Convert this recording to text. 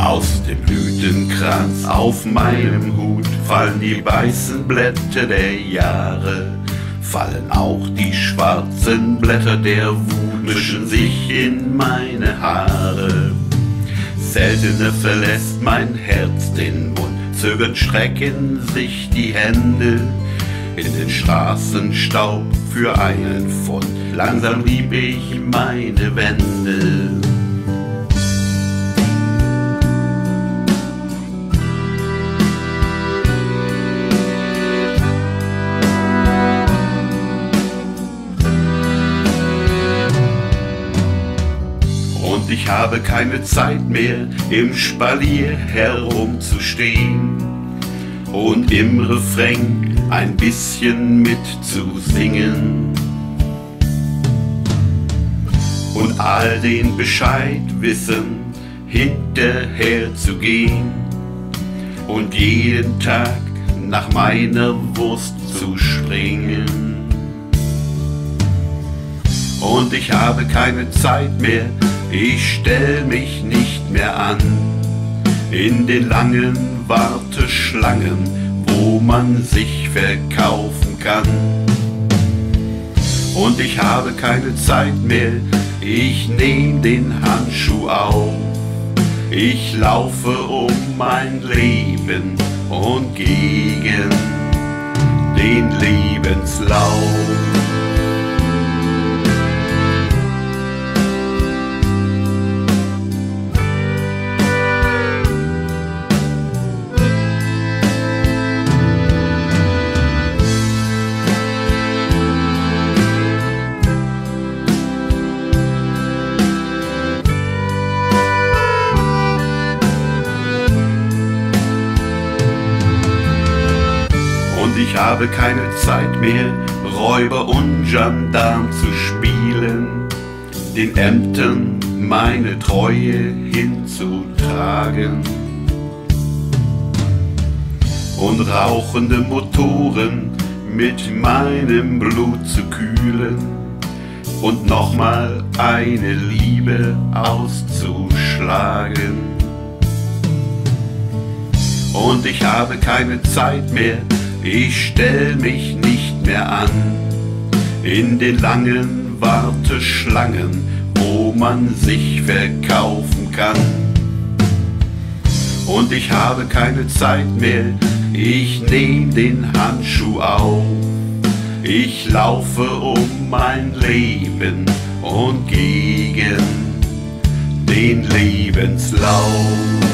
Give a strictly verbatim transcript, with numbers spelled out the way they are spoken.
Aus dem Blütenkranz auf meinem Hut fallen die weißen Blätter der Jahre, fallen auch die schwarzen Blätter der Wut, mischen sich in meine Haare. Seltener verlässt mein Herz den Mund, zögernd strecken sich die Hände in den Straßenstaub für einen Pfund. Langsam lieb ich meine Wände. Und ich habe keine Zeit mehr, im Spalier herumzustehen und im Refrain ein bisschen mitzusingen und all den Bescheid wissen, hinterher zu gehen und jeden Tag nach meiner Wurst zu springen. Und ich habe keine Zeit mehr, ich stell mich nicht mehr an in den langen Warteschlangen, wo man sich verkaufen kann. Und ich habe keine Zeit mehr, ich nehm den Handschuh auf. Ich laufe um mein Leben und gegen den Lebenslauf. Ich habe keine Zeit mehr, Räuber und Gendarm zu spielen, den Ämtern meine Treue hinzutragen und rauchende Motoren mit meinem Blut zu kühlen und nochmal eine Liebe auszuschlagen. Und ich habe keine Zeit mehr, ich stell mich nicht mehr an in den langen Warteschlangen, wo man sich verkaufen kann. Und ich habe keine Zeit mehr, ich nehm den Handschuh auf. Ich laufe um mein Leben und gegen den Lebenslauf.